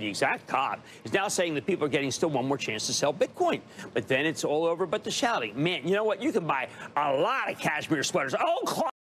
exact cop, is now saying that people are getting still one more chance to sell Bitcoin. But then it's all over but the shouting. Man, you know what? You can buy a lot of cashmere sweaters. Oh,